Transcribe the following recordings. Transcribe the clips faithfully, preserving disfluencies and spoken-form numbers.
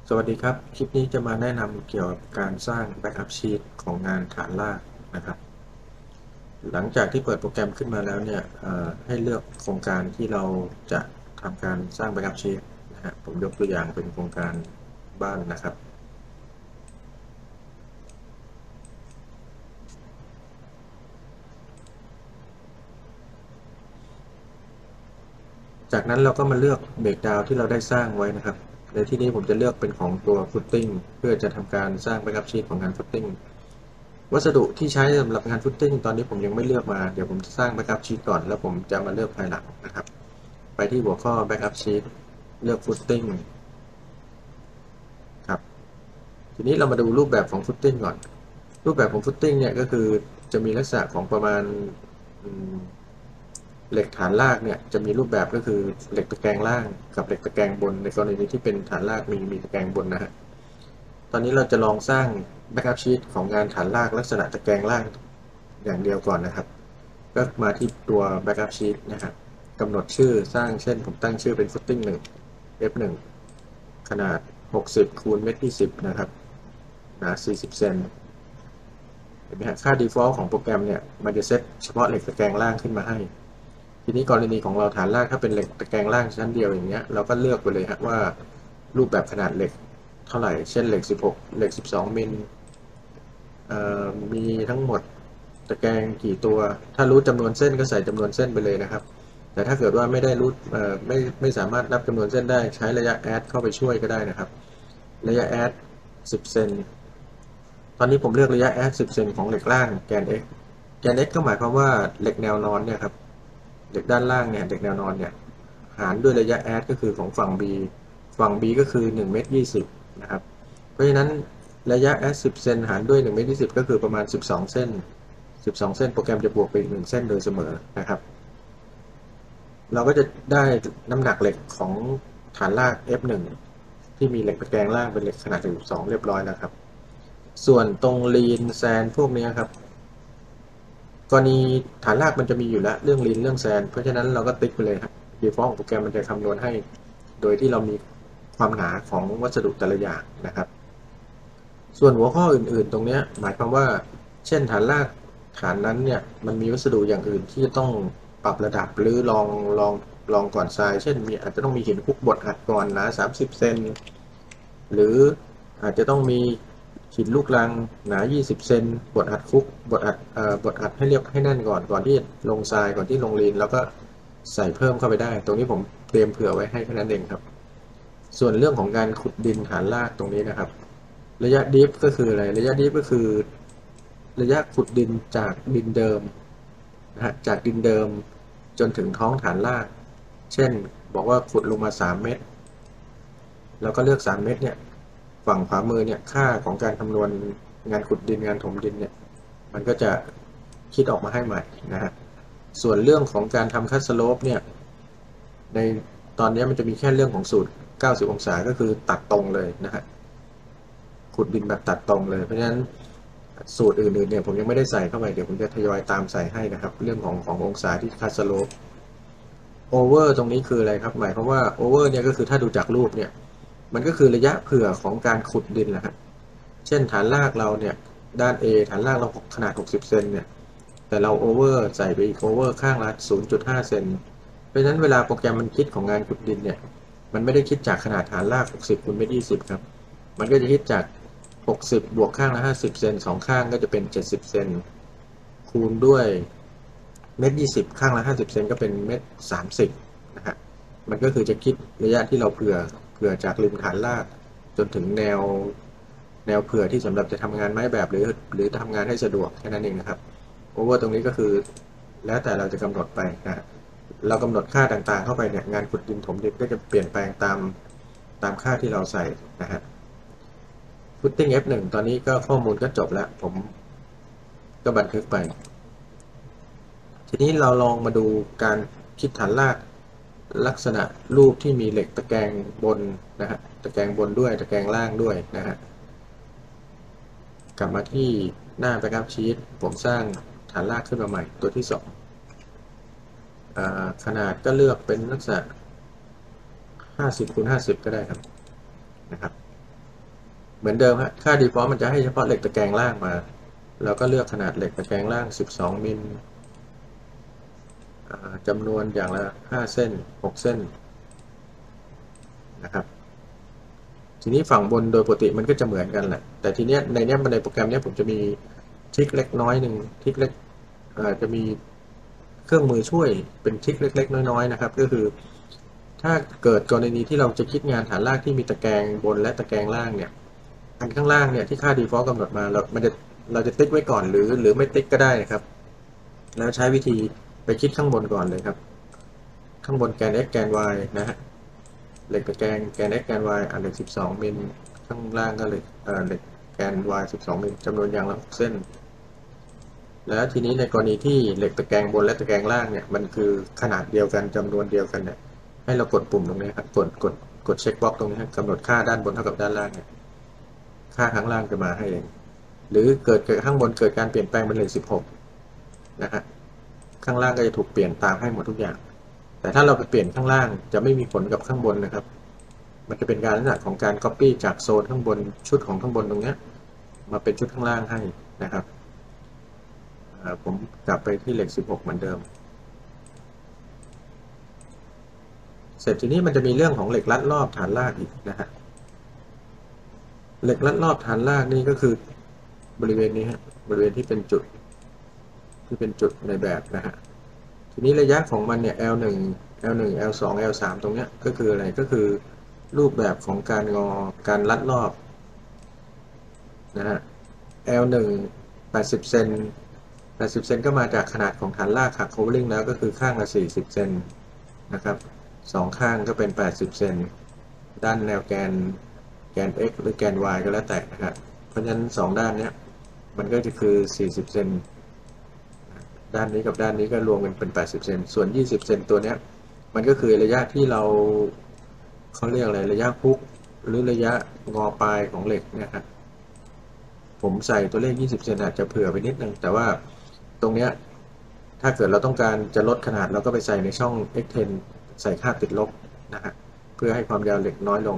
สวัสดีครับคลิปนี้จะมาแนะนำเกี่ยวกับการสร้าง Backup Sheet ของงานฐานรากนะครับหลังจากที่เปิดโปรแกรมขึ้นมาแล้วเนี่ยให้เลือกโครงการที่เราจะทำการสร้าง Backup Sheet นะฮะผมยกตัวอย่างเป็นโครงการบ้านนะครับจากนั้นเราก็มาเลือกเบรกดาวที่เราได้สร้างไว้นะครับในที่นี้ผมจะเลือกเป็นของตัว Footing เพื่อจะทำการสร้าง Backup Sheet ของงาน Footing วัสดุที่ใช้สำหรับงาน Footing ตอนนี้ผมยังไม่เลือกมาเดี๋ยวผมจะสร้าง Backup Sheet ก่อนแล้วผมจะมาเลือกภายหลังนะครับไปที่หัวข้อ Backup Sheet เลือก Footing ครับทีนี้เรามาดูรูปแบบของ Footing ก่อนรูปแบบของ Footing เนี่ยก็คือจะมีลักษณะของประมาณเหล็กฐานรากเนี่ยจะมีรูปแบบก็คือเหล็กตะแกรงล่างกับเหล็กตะแกรงบนในกรณีที่เป็นฐานรากมีมีตะแกรงบนนะฮะตอนนี้เราจะลองสร้าง Backup Sheet ของงานฐานรากลักษณะตะแกรงล่างอย่างเดียวก่อนนะครับก็มาที่ตัว Backup Sheet นะครับกำหนดชื่อสร้างเช่นผมตั้งชื่อเป็น Footing หนึ่ง เอฟ หนึ่ง ขนาดหกสิบคูณเมตรที่สิบนะครับหนาสี่สิบเซนเห็นไหมฮะค่า default ของโปรแกรมเนี่ยมันจะเซตเฉพาะเหล็กตะแกรงล่างขึ้นมาให้ทีนี้กรณีของเราฐานล่างถ้าเป็นเหล็กตะแกรงล่างชั้นเดียวอย่างเงี้ยเราก็เลือกไปเลยฮะว่ารูปแบบขนาดเหล็กเท่าไหร่เช่นเหล็กสิบหกเหล็กสิบสองมิลมีทั้งหมดตะแกรงกี่ตัวถ้ารู้จำนวนเส้นก็ใส่จำนวนเส้นไปเลยนะครับแต่ถ้าเกิดว่าไม่ได้รู้ไม่ไม่สามารถนับจำนวนเส้นได้ใช้ระยะแอดเข้าไปช่วยก็ได้นะครับระยะแอดสิบเซนตอนนี้ผมเลือกระยะแอดสิบเซนของเหล็กล่างแกน x แกน x ก็หมายความว่าเหล็กแนวนอนเนี่ยครับเหล็กด้านล่างเนี่ยเหล็กแนวนอนเนี่ยหารด้วยระยะแอดก็คือของฝั่ง b ฝั่ง b ก็คือหนึ่งเมตรยี่สิบนะครับเพราะฉะนั้นระยะแอดสิบเซนหารด้วยหนึ่งเมตรยี่สิบก็คือประมาณสิบสองเส้นสิบสองเส้นโปรแกรมจะบวกไปอีกหนึ่งเส้นโดยเสมอนะครับเราก็จะได้น้ำหนักเหล็กของฐานราก เอฟ หนึ่ง ที่มีเหล็กตะแกรงล่างเป็นเหล็กขนาดสิบสองเรียบร้อยแล้วครับส่วนตรงลีนแซนพวกนี้ครับกรณีฐานรากมันจะมีอยู่แล้วเรื่องลีนเรื่องแซนเพราะฉะนั้นเราก็ติ๊กไปเลยครับ default ของโปรแกรมมันจะคำนวณให้โดยที่เรามีความหนาของวัสดุแต่ละอย่างนะครับส่วนหัวข้ออื่นๆตรงนี้หมายความว่าเช่นฐานรากฐานนั้นเนี่ยมันมีวัสดุอย่างอื่นที่จะต้องปรับระดับหรือลองลองลองก่อนทรายเช่นมีอาจจะต้องมีหินคลุกบดอัดก่อนหนาสามสิบเซนหรืออาจจะต้องมีหินลูกรังหนายี่สิบเซนบดอัดคลุกบดอัดเอ่อบดอัดให้เรียบให้แน่นก่อนก่อนที่ลงทรายก่อนที่ลงลีนแล้วก็ใส่เพิ่มเข้าไปได้ตรงนี้ผมเตรียมเผื่อไว้ให้แค่นั้นเองครับส่วนเรื่องของการขุดดินฐานรากตรงนี้นะครับระยะดิฟก็คืออะไรระยะดิฟก็คือระยะขุดดินจากดินเดิมนะฮะจากดินเดิมจนถึงท้องฐานรากเช่นบอกว่าขุดลงมาสามเมตรแล้วก็เลือกสามเมตรเนี่ยฝั่งขวามือเนี่ยค่าของการคำนวณงานขุดดินงานถมดินเนี่ยมันก็จะคิดออกมาให้ใหม่นะฮะส่วนเรื่องของการทำคัตสโลปเนี่ยในตอนนี้มันจะมีแค่เรื่องของสูตรเก้าสิบองศาก็คือตัดตรงเลยนะฮะขุดดินแบบตัดตรงเลยเพราะฉะนั้นสูตรอื่นๆเนี่ยผมยังไม่ได้ใส่เข้าไปเดี๋ยวผมจะทยอยตามใส่ให้นะครับเรื่องของขององศาที่คัตสโลปโอเวอร์ตรงนี้คืออะไรครับหมายความว่าโอเวอร์เนี่ยก็คือถ้าดูจากรูปเนี่ยมันก็คือระยะเผื่อของการขุดดินแหละครับเช่นฐานรากเราเนี่ยด้าน A ฐานรากเราขนาดหกสิบเซนเนี่ยแต่เราโอเวอร์ใส่ไปอีกโอเวอร์ข้างละ ศูนย์จุดห้า เซนเพราะฉะนั้นเวลาโปรแกรมมันคิดของงานขุดดินเนี่ยมันไม่ได้คิดจากขนาดฐานรากหกสิบคูณเมตรยี่สิบครับมันก็จะคิดจากหกสิบบวกข้างละห้าสิบเซนสองข้างก็จะเป็นเจ็ดสิบเซนคูณด้วยเมตรยี่สิบข้างละห้าสิบเซนก็เป็นเมตรสามสิบนะฮะมันก็คือจะคิดระยะที่เราเผื่อเผื่อจากริมฐานรากจนถึงแนวแนวเผื่อที่สำหรับจะทำงานไม้แบบหรือหรือทำงานให้สะดวกแค่นั้นเองนะครับโอเวอร์ตรงนี้ก็คือแล้วแต่เราจะกำหนดไปนะเรากำหนดค่าต่างๆเข้าไปเนี่ยงานขุดดินถมดินก็จะเปลี่ยนแปลงตามตามค่าที่เราใส่นะฮะ Footing เอฟ หนึ่ง ตอนนี้ก็ข้อมูลก็จบแล้วผมก็บันทึกไปทีนี้เราลองมาดูการคิดฐานรากลักษณะรูปที่มีเหล็กตะแกรงบนนะฮะตะแกรงบนด้วยตะแกรงล่างด้วยนะฮะกลับมาที่หน้า Backup Sheet ผมสร้างฐานรากขึ้นมาใหม่ตัวที่สองขนาดก็เลือกเป็นลักษณะห้าสิบคูณห้าสิบก็ได้ครับนะครับเหมือนเดิมฮะค่า default มันจะให้เฉพาะเหล็กตะแกรงล่างมาเราก็เลือกขนาดเหล็กตะแกรงล่างสิบสองมิลจำนวนอย่างละห้าเส้นหกเส้นนะครับทีนี้ฝั่งบนโดยปกติมันก็จะเหมือนกันแหละแต่ทีเนี้ยในเนี้ยในโปรแกรมเนี้ยผมจะมีทริคเล็กน้อยหนึ่งทริคเล็กจะมีเครื่องมือช่วยเป็นทริคเล็กๆน้อยๆนะครับก็คือถ้าเกิดกรณีที่เราจะคิดงานฐานรากที่มีตะแกรงบนและตะแกรงล่างเนี่ยอันข้างล่างเนี่ยที่ค่า default กำหนดมาเรามันจะเราจะติ๊กไว้ก่อนหรือหรือไม่ติ๊กก็ได้นะครับแล้วใช้วิธีไปคิดข้างบนก่อนเลยครับข้างบนแกน x แกน y นะฮะเหล็กตะแกรงแกน x แกน y อ่ะเหล็กสิบสองมิลข้างล่างก็เหล็กเอ่อเหล็กแกน y สิบสองมิลจำนวนอย่างละหกเส้นแล้วทีนี้ในกรณีที่เหล็กตะแกรงบนและตะแกรงล่างเนี่ยมันคือขนาดเดียวกันจำนวนเดียวกันเนี่ยให้เรากดปุ่มตรงนี้ครับกดกดกดเช็คบ็อกซ์ตรงนี้กำหนดค่าด้านบนเท่ากับด้านล่างเนี่ยค่าข้างล่างจะมาให้เองหรือเกิดเกิดข้างบนเกิดการเปลี่ยนแปลงเป็นเหล็กสิบหกนะฮะข้างล่างก็จะถูกเปลี่ยนตามให้หมดทุกอย่างแต่ถ้าเราไปเปลี่ยนข้างล่างจะไม่มีผลกับข้างบนนะครับมันจะเป็นการลักษณะของการ Copy จากโซนข้างบนชุดของข้างบนตรงนี้มาเป็นชุดข้างล่างให้นะครับผมกลับไปที่เหล็กสิบหกเหมือนเดิมเสร็จทีนี้มันจะมีเรื่องของเหล็กลัดรอบฐานรากอีกนะฮะเหล็กลัดรอบฐานรากนี่ก็คือบริเวณนี้ฮะบริเวณที่เป็นจุดที่เป็นจุดในแบบนะฮะทีนี้ระยะของมันเนี่ย แอล หนึ่ง แอล หนึ่ง แอล สอง แอล สาม ตรงเนี้ยก็คืออะไรก็คือรูปแบบของการงอการลัดรอบนะฮะ แอล หนึ่ง แปดสิบเซนแปดสิบเซนก็มาจากขนาดของฐานรากหัก covering แล้วก็คือข้างละสี่สิบเซนนะครับสองข้างก็เป็นแปดสิบเซนด้านแนวแกนแกน x หรือแกน y ก็แล้วแต่นะครับเพราะฉะนั้นสองด้านเนี้ยมันก็จะคือสี่สิบเซนด้านนี้กับด้านนี้ก็รวมกันเป็นแปดสิบเซนส่วนยี่สิบเซนตัวเนี้ยมันก็คือระยะที่เราเขาเรียกอะไรระยะพุกหรือระยะงอปลายของเหล็กนะครับผมใส่ตัวเลขยี่สิบเซนอาจจะเผื่อไปนิดนึงแต่ว่าตรงเนี้ยถ้าเกิดเราต้องการจะลดขนาดเราก็ไปใส่ในช่อง เอ็กซ์ เท็น ใส่ค่าติดลบนะฮะเพื่อให้ความยาวเหล็กน้อยลง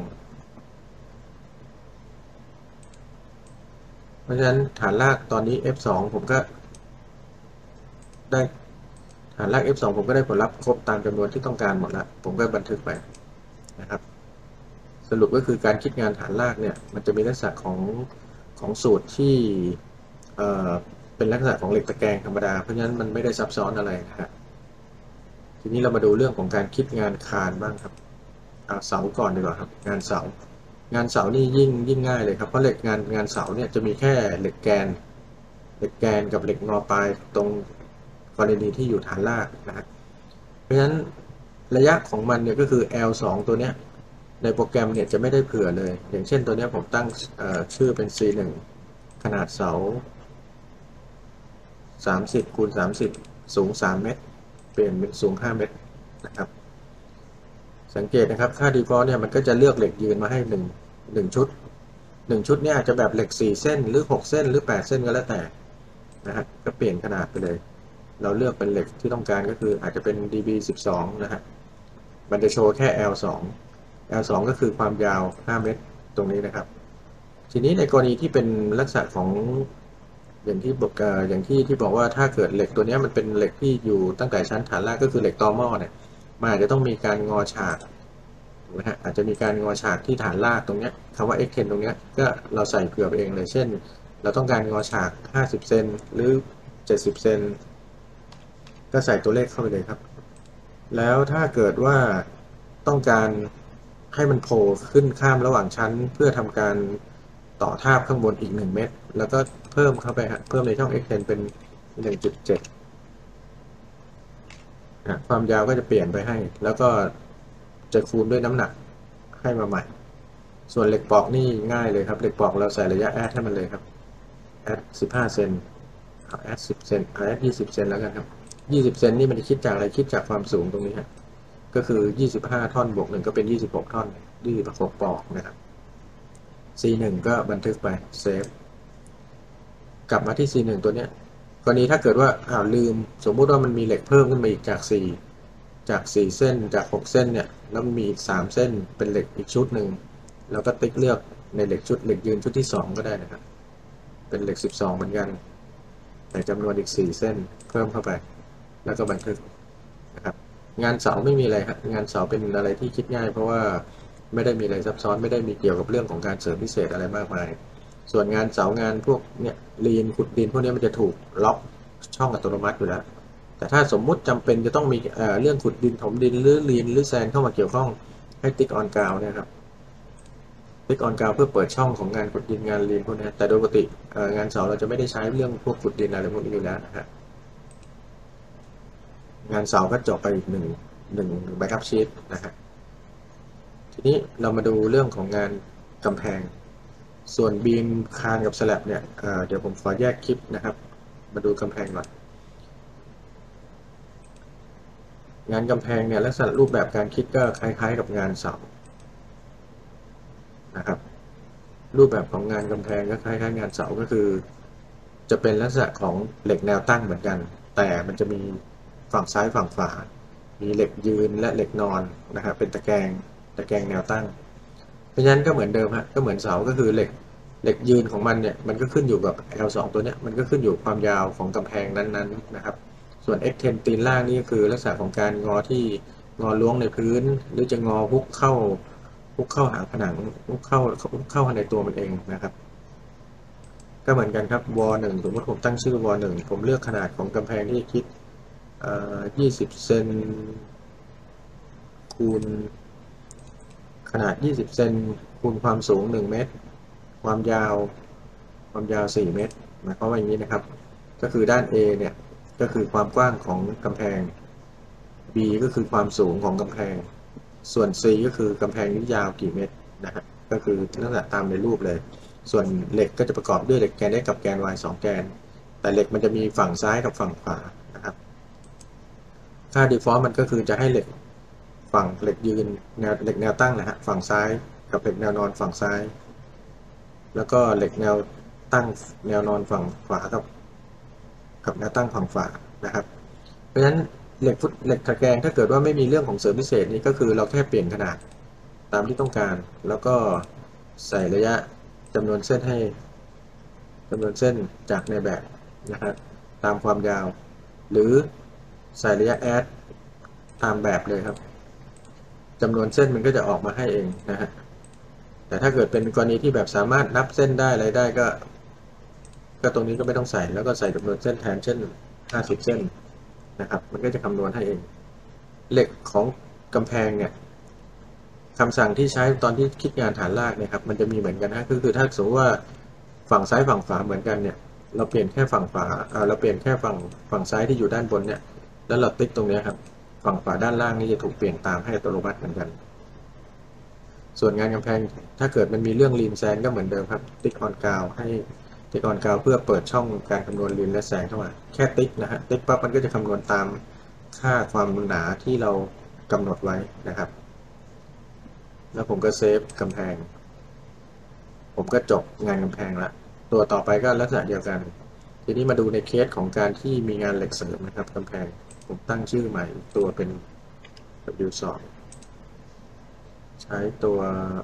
เพราะฉะนั้นฐานรากตอนนี้ เอฟ สอง ผมก็ได้ฐานราก เอฟ สอง ผมก็ได้ผลลัพธ์ครบตามจำนวนที่ต้องการหมดแล้วผมก็บันทึกไปนะครับสรุปก็คือการคิดงานฐานรากเนี่ยมันจะมีลักษณะของของสูตรที่เอ่อเป็นลักษณะของเหล็กตะแกรงธรรมดาเพราะฉะนั้นมันไม่ได้ซับซ้อนอะไรนะฮะทีนี้เรามาดูเรื่องของการคิดงานคานบ้างครับเอาเสาก่อนดีกว่าครับงานเสางานเสานี่ยิ่งยิ่งง่ายเลยครับเพราะเหล็กงานงานเสาเนี่ยจะมีแค่เหล็กแกนเหล็กแกนกับเหล็กงอปลายตรงกรณีที่อยู่ฐานรากนะฮะเพราะฉะนั้นระยะของมันเนี่ยก็คือ แอล สอง ตัวเนี้ยในโปรแกรมเนี่ยจะไม่ได้เผื่อเลยอย่างเช่นตัวนี้ผมตั้งชื่อเป็น ซี หนึ่ง ขนาดเสาสามสิบคูณสามสิบสูงสามเมตรเปลี่ยนเป็นสูงห้าเมตรนะครับสังเกตนะครับค่า default เนี่ยมันก็จะเลือกเหล็กยืนมาให้หนึ่ง หนึ่งชุดหนึ่งชุดเนี่ยอาจจะแบบเหล็กสี่เส้นหรือหกเส้นหรือแปดเส้นก็แล้วแต่นะฮะก็เปลี่ยนขนาดไปเลยเราเลือกเป็นเหล็กที่ต้องการก็คืออาจจะเป็น ดี บี สิบสอง นะฮะมันจะโชว์แค่ แอล สอง แอล สอง ก็คือความยาวห้าเมตรตรงนี้นะครับทีนี้ในกรณีที่เป็นลักษณะของอย่างที่บอกอย่างที่ที่บอกว่าถ้าเกิดเหล็กตัวนี้มันเป็นเหล็กที่อยู่ตั้งแต่ชั้นฐานรากก็คือเหล็กตอหม้อเนี่ยมันอาจจะต้องมีการงอฉากถูกไหมฮะอาจจะมีการงอฉากที่ฐานรากตรงนี้คำว่า x เท็น ตรงนี้ก็เราใส่เผื่อไปเองเลยเช่นเราต้องการงอฉากห้าสิบเซนหรือเจ็ดสิบเซนก็ใส่ตัวเลขเข้าไปเลยครับแล้วถ้าเกิดว่าต้องการให้มันโผล่ขึ้นข้ามระหว่างชั้นเพื่อทำการต่อทาบข้างบนอีกหนึ่งเมตรแล้วก็เพิ่มเข้าไปฮะเพิ่มในช่อง x เท็น เป็น หนึ่งจุดเจ็ด ความยาวก็จะเปลี่ยนไปให้แล้วก็จะคูณด้วยน้ำหนักให้มาใหม่ส่วนเหล็กปอกนี่ง่ายเลยครับเหล็กปอกเราใส่ระยะแอดให้มันเลยครับแอดสิบห้าเซนแอดสิบเซนแอดยี่สิบเซนแล้วกันครับยี่สิบเซนนี่มันจะคิดจากอะไรคิดจากความสูงตรงนี้ฮะก็คือยี่สิบห้าท่อนบวกหนึ่งก็เป็นยี่สิบหกท่อนยี่สิบหกปอกนะครับ ซี หนึ่ง ก็บันทึกไปเซฟกลับมาที่ ซี หนึ่ง ตัวเนี้ยกรณีถ้าเกิดว่าอ้าวลืมสมมุติว่ามันมีเหล็กเพิ่มขึ้นมาอีกจากสี่จากสี่เส้นจากหกเส้นเนี่ยแล้วมีอีกสามเส้นเป็นเหล็กอีกชุดหนึ่งแล้วก็ติ๊กเลือกในเหล็กชุดเหล็กยืนชุดที่สองก็ได้นะครับเป็นเหล็กสิบสองเหมือนกันแต่จำนวนอีกสี่เส้นเพิ่มเข้าไปแล้วก็บันทึกนะครับงานเสาไม่มีอะไรครับงานเสาเป็นอะไรที่คิดง่ายเพราะว่าไม่ได้มีอะไรซับซ้อนไม่ได้มีเกี่ยวกับเรื่องของการเสริมพิเศษอะไรมากมายส่วนงานเสางานพวกเนี่ยลีนขุดดินพวกนี้มันจะถูกล็อกช่องอัตโนมัติอยู่แล้วแต่ถ้าสมมุติจำเป็นจะต้องมีเอ่อเรื่องขุดดินถมดินหรือลีนหรือแซนเข้ามาเกี่ยวข้องให้ติ๊กออนกราวเนี่ยครับติ๊กออนกราวเพื่อเปิดช่องของงานขุดดินงานลีนพวกนี้แต่โดยปกติงานเสาเราจะไม่ได้ใช้เรื่องพวกขุดดินอะไรพวกนี้อยู่แล้วนะครับงานเสาก็จบไปอีกหนึ่งหนึ่งแบ็กอัพชีตนะครับทีนี้เรามาดูเรื่องของงานกำแพงส่วนบีมคานกับสแลบเนี่ย เ, เดี๋ยวผมขอแยกคลิปนะครับมาดูกำแพงก่อนงานกำแพงเนี่ยลักษณะรูปแบบการคิดก็คล้ายๆกับงานเสานะครับรูปแบบของงานกำแพงก็คล้ายๆงานเสาก็คือจะเป็นลักษณะของเหล็กแนวตั้งเหมือนกันแต่มันจะมีฝั่งซ้ายฝั่งขวามีเหล็กยืนและเหล็กนอนนะครับเป็นตะแกรงตะแกรงแนวตั้งเพราะฉะนั้นก็เหมือนเดิมฮะก็เหมือนเสาก็คือเหล็กเหล็กยืนของมันเนี่ยมันก็ขึ้นอยู่กับ แอล สอง ตัวเนี้ยมันก็ขึ้นอยู่ความยาวของกำแพงนั้นๆนะครับส่วน เอ็กซ์ เท็น ตีนล่างนี่ก็คือลักษณะของการงอที่งอล้วงในพื้นหรือจะงอฮุกเข้าฮุกเข้าหาผนังฮุกเข้าฮุกเข้าในตัวมันเองนะครับก็เหมือนกันครับวอหนึ่งสมมติผมตั้งชื่อวอหนึ่งผมเลือกขนาดของกำแพงที่คิดยี่สิบเซนคูณขนาดยี่สิบเซนคูณความสูงหนึ่งเมตรความยาวความยาวสี่เมตรหมายความว่าอย่างนี้นะครับก็คือด้าน A เนี่ยก็คือความกว้างของกำแพง B ก็คือความสูงของกำแพงส่วน C ก็คือกำแพงนี้ยาวกี่เมตรนะฮะก็คือลักษณะตามในรูปเลยส่วนเหล็กก็จะประกอบด้วยเหล็กแกน X กับแกน Y สองแกนแต่เหล็กมันจะมีฝั่งซ้ายกับฝั่งขวานะครับค่า default มันก็คือจะให้เหล็กฝั่งเหล็กยืนแนวเหล็กแนวตั้งนะฮะฝั่งซ้ายกับเหล็กแนวนอนฝั่งซ้ายแล้วก็เหล็กแนวตั้งแนวนอนฝั่งขวากับกับแนวตั้งฝั่งขวานะครับเพราะฉะนั้นเหล็กฟุตเหล็กตะแกรงถ้าเกิดว่าไม่มีเรื่องของเสริมพิเศษนี้ก็คือเราแค่เปลี่ยนขนาดตามที่ต้องการแล้วก็ใส่ระยะจำนวนเส้นให้จำนวนเส้นจากในแบบนะครับตามความยาวหรือใส่ระยะแอดตามแบบเลยครับจำนวนเส้นมันก็จะออกมาให้เองนะฮะแต่ถ้าเกิดเป็นกรณีที่แบบสามารถนับเส้นได้อะไรได้ก็ก็ตรงนี้ก็ไม่ต้องใส่แล้วก็ใส่จำนวนเส้นแทนเช่นห้าสิบเส้นนะครับมันก็จะคำนวณให้เองเหล็กของกำแพงเนี่ยคำสั่งที่ใช้ตอนที่คิดงานฐานรากเนี่ยครับมันจะมีเหมือนกันนะก็คือถ้าสมมติว่าฝั่งซ้ายฝั่งขวาเหมือนกันเนี่ยเราเปลี่ยนแค่ฝั่งขวาเราเปลี่ยนแค่ฝั่งฝั่งซ้ายที่อยู่ด้านบนเนี่ยแล้วเราติ๊กตรงนี้ครับฝั่งขวาด้านล่างนี่จะถูกเปลี่ยนตามให้อัตโนมัติเหมือนกันส่วนงานกำแพงถ้าเกิดมันมีเรื่องลีนแซนก็เหมือนเดิมครับติ๊กออนกราวให้ติ๊กออนกราวเพื่อเปิดช่องการคำนวณลีนและแซนเข้ามาแค่ติ๊กนะฮะติ๊กปั๊บมันก็จะคำนวณตามค่าความหนาที่เรากำหนดไว้นะครับแล้วผมก็เซฟกำแพงผมก็จบงานกำแพงละตัวต่อไปก็ลักษณะเดียวกันทีนี้มาดูในเคสของการที่มีงานเหล็กเสริมนะครับกำแพงผมตั้งชื่อใหม่ตัวเป็น ดับเบิลยู สอง ใช้ตัว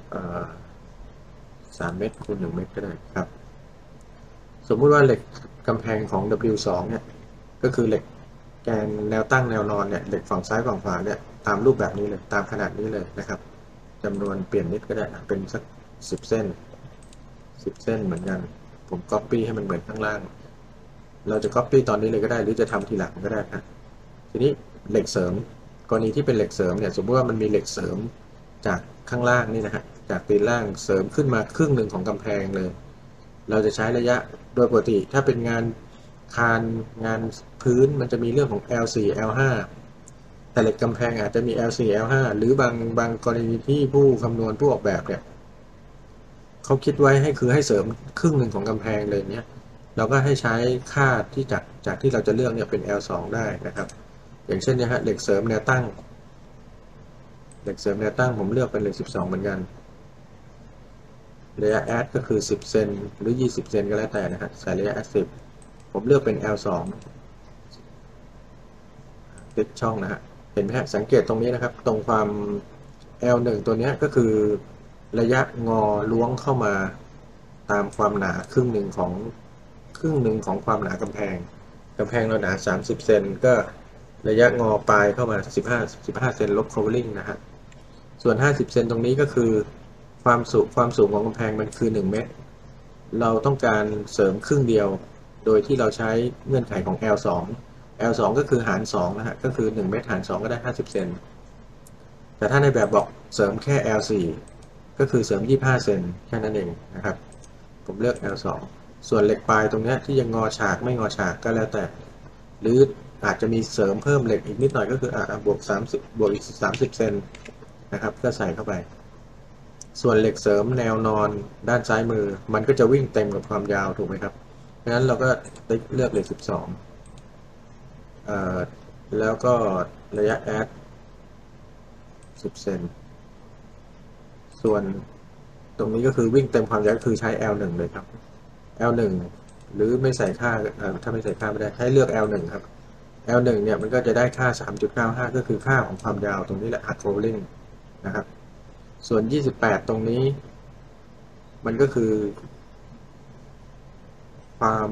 สามเมตรคูณหนึ่งเมตรก็ได้ครับสมมุติว่าเหล็กกำแพงของ ดับเบิลยู สอง เนี่ยก็คือเหล็กแกนแนวตั้งแนวนอนเนี่ยเหล็กฝั่งซ้ายฝั่งขวาเนี่ยตามรูปแบบนี้เลยตามขนาดนี้เลยนะครับจำนวนเปลี่ยนนิดก็ได้เป็นสักสิบเส้นสิบเส้นเหมือนกันผม copy ให้มันเหมือนข้างล่างเราจะ copy ตอนนี้เลยก็ได้หรือจะทำทีหลังก็ได้ครับทีนี้เหล็กเสริมกรณีที่เป็นเหล็กเสริมเนี่ยสมมติว่ามันมีเหล็กเสริมจากข้างล่างนี่นะฮะจากตีนล่างเสริมขึ้นมาครึ่งหนึ่งของกำแพงเลยเราจะใช้ระยะโดยปกติถ้าเป็นงานคานงานพื้นมันจะมีเรื่องของ แอล สี่ แอล ห้า แต่เหล็กกำแพงอาจจะมี แอล สี่ แอล ห้า หรือบางบางกรณีที่ผู้คำนวณผู้ออกแบบเนี่ยเขาคิดไว้ให้คือให้เสริมครึ่งหนึ่งของกำแพงเลยเนี้ยเราก็ให้ใช้ค่าที่จากจากที่เราจะเลือกเนี่ยเป็น แอล สอง ได้นะครับอย่างเช่นเนี่ยฮะเหล็กเสริมแนวตั้งเหล็กเสริมแนวตั้งผมเลือกเป็นเหล็กสิบสองเหมือนกันระยะแอดก็คือสิบเซนหรือยี่สิบเซนก็แล้วแต่นะฮะใส่ระยะแอดสิบผมเลือกเป็น แอล สอง ติ๊กช่องนะฮะเห็นไหมฮะสังเกตตรงนี้นะครับตรงความ แอล หนึ่ง ตัวนี้ก็คือระยะงอล้วงเข้ามาตามความหนาครึ่งหนึ่งของครึ่งหนึ่งของความหนากำแพงกำแพงเราหนาสามสิบเซนก็ระยะงอปลายเข้ามาสิบห้า สิบห้าเซนลบ covering นะฮะส่วนห้าสิบเซนตรงนี้ก็คือความสูงความสูงของกำแพงมันคือหนึ่งเมตรเราต้องการเสริมครึ่งเดียวโดยที่เราใช้เงื่อนไขของ แอล สอง แอล สอง ก็คือหารสองนะฮะก็คือหนึ่งเมตรหารสองก็ได้ห้าสิบเซนแต่ถ้าในแบบบอกเสริมแค่ แอล สี่ ก็คือเสริมยี่สิบห้าเซนแค่นั้นเองนะครับผมเลือก แอล สอง ส่วนเหล็กปลายตรงนี้ที่ยังงอฉากไม่งอฉากก็แล้วแต่หรืออาจจะมีเสริมเพิ่มเหล็กอีกนิดหน่อยก็คืออ่ะบวกสามสิบบวกอีกสามสิบเซนนะครับก็ใส่เข้าไปส่วนเหล็กเสริมแนวนอนด้านซ้ายมือมันก็จะวิ่งเต็มกับความยาวถูกไหมครับเพราะฉะนั้นเราก็ติ๊กเลือกเหล็กสิบสองเอ่อแล้วก็ระยะแอดสิบเซนส่วนตรงนี้ก็คือวิ่งเต็มความยาวคือใช้ แอล หนึ่ง เลยครับ แอล หนึ่ง หรือไม่ใส่ค่าถ้าไม่ใส่ค่าไม่ได้ให้เลือก แอล หนึ่ง ครับ แอล หนึ่ง เนี่ยมันก็จะได้ค่า สามจุดเก้าห้า ก็คือค่าของความยาวตรงนี้แหละ หัก covering นะครับส่วนยี่สิบแปดตรงนี้มันก็คือความ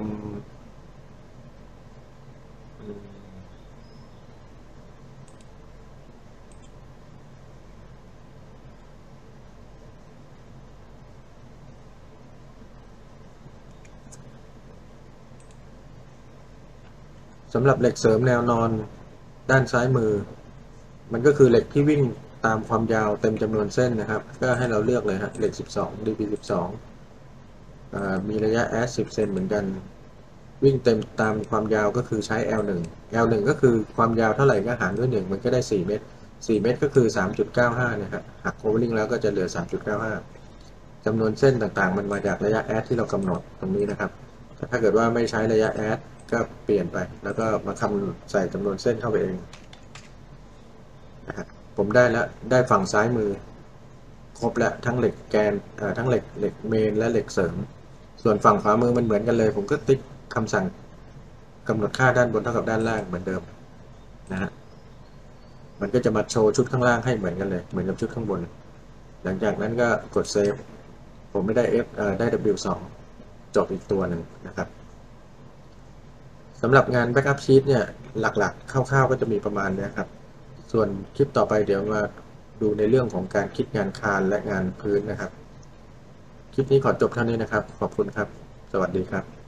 สำหรับเหล็กเสริมแนวนอนด้านซ้ายมือมันก็คือเหล็กที่วิ่งตามความยาวเต็มจำนวนเส้นนะครับก็ให้เราเลือกเลยฮะเหล็กสิบสอง ดี พี สิบสองมีระยะ แอด สิบเซนเหมือนกันวิ่งเต็มตามความยาวก็คือใช้ แอล หนึ่ง แอล หนึ่ง ก็คือความยาวเท่าไหร่ก็หารด้วยหนึ่งมันก็ได้สี่เมตรสี่เมตรก็คือ สามจุดเก้าห้า นะครับหัก covering แล้วก็จะเหลือ สามจุดเก้าห้า จำนวนเส้นต่างๆมันมาจากระยะแอดที่เรากำหนดตรงนี้นะครับถ้าเกิดว่าไม่ใช้ระยะแอดก็เปลี่ยนไปแล้วก็มาคำใส่จำนวนเส้นเข้าไปเองนะครับผมได้แล้วได้ฝั่งซ้ายมือครบแล้วทั้งเหล็กแกนทั้งเหล็กเหล็กเมนและเหล็กเสริมส่วนฝั่งขวามือมันเหมือนกันเลยผมก็ติ๊กคำสั่งกำหนดค่าด้านบนเท่ากับด้านล่างเหมือนเดิมนะฮะมันก็จะมาโชว์ชุดข้างล่างให้เหมือนกันเลยเหมือนกับชุดข้างบนหลังจากนั้นก็กดเซฟผมไม่ได้ F ได้ ดับเบิลยู สอง จบอีกตัวหนึ่งนะครับสำหรับงาน Backup Sheet เนี่ยหลักๆคร่าวๆก็จะมีประมาณนี้ครับส่วนคลิปต่อไปเดี๋ยวมาดูในเรื่องของการคิดงานคานและงานพื้นนะครับคลิปนี้ขอจบเท่านี้นะครับขอบคุณครับสวัสดีครับ